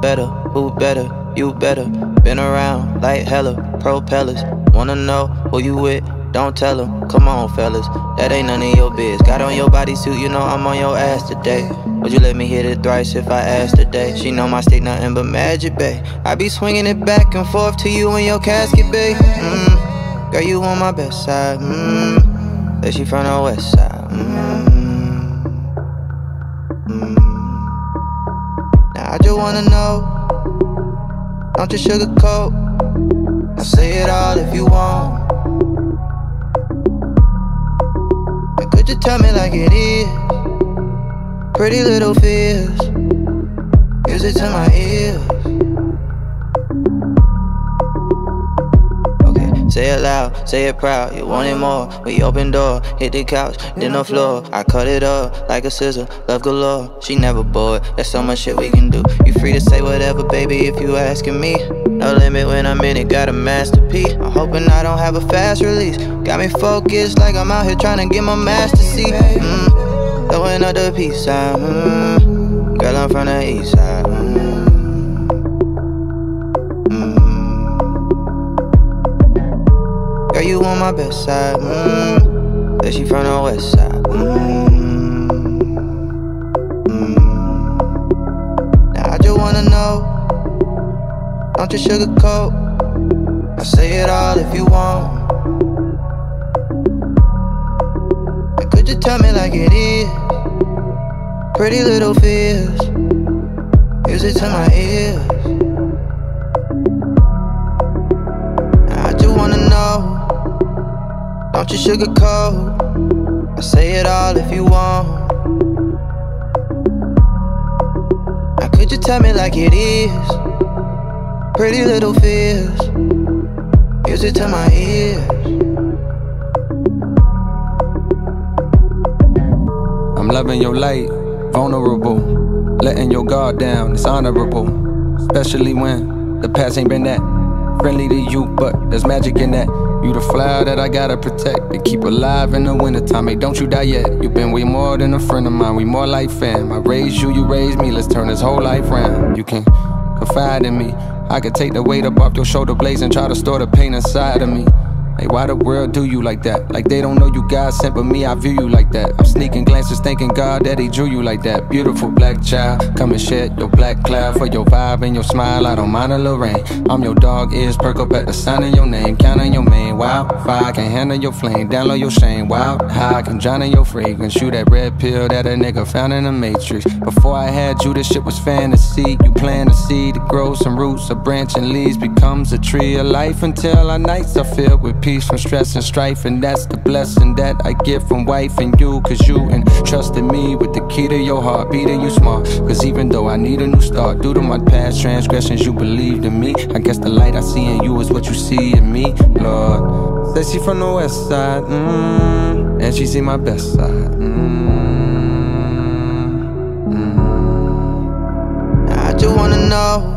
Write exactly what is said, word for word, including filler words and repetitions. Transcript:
better, who better, you better. Been around like hella propellers. Wanna know who you with? Don't tell them, come on fellas, that ain't none of your biz. Got on your bodysuit, you know I'm on your ass today. Would you let me hit it thrice if I asked today? She know my stick nothing but magic, babe. I be swinging it back and forth to you in your casket, babe. Mm. Girl, you on my best side, mm. That she from the west side, mm. Mm. Now I just wanna know, don't you sugarcoat, I'll say it all if you want. Could you tell me like it is? Pretty little fears, use it to my ears. Okay, say it loud, say it proud. You want it more? We open door, hit the couch, then the floor. I cut it up like a scissor, love galore. She never bored, there's so much shit we can do. You free to say whatever, baby, if you asking me. No limit when I'm in it, got a masterpiece. I'm hoping I don't have a fast release. Got me focused like I'm out here trying to get my master seat. Mm, throwing up the peace sign. Mm, girl, I'm from the east side. Mm, mm. Girl, you on my best side. Mm, but she from the west side. Mm, mm. Now I just wanna know, don't you sugarcoat, I'll say it all if you want. And could you tell me like it is? Pretty little fears, use it to my ears. I just wanna know, don't you sugarcoat, I'll say it all if you want. And could you tell me like it is? Pretty little fears, use it to my ears. I'm loving your light, vulnerable. Letting your guard down, it's honorable. Especially when the past ain't been that friendly to you, but there's magic in that. You the flower that I gotta protect and keep alive in the wintertime. Hey, don't you die yet. You've been way more than a friend of mine. We more like fam. I raised you, you raised me. Let's turn this whole life round. You can confide in me. I could take the weight up off your shoulder blades and try to store the pain inside of me. Hey, why the world do you like that? Like they don't know you God sent, but me, I view you like that. I'm sneaking glances, thanking God that he drew you like that. Beautiful black child, come and shed your black cloud. For your vibe and your smile, I don't mind a little rain. I'm your dog, ears perk up at the sound of your name. Counting your mane, wild fire, I can handle your flame. Download your shame, wild high, I can drown in your fragrance. You that red pill that a nigga found in the matrix. Before I had you, this shit was fantasy. You plant a seed to grow some roots, a branch and leaves becomes a tree of life. Until our nights are filled with peace from stress and strife. And that's the blessing that I get from wife and you. Cause you entrusted me with the key to your heart, beating you smart. Cause even though I need a new start, due to my past transgressions, you believed in me. I guess the light I see in you is what you see in me, Lord. Says she from the west side, mm, and she see my best side, mm, mm. I just wanna know,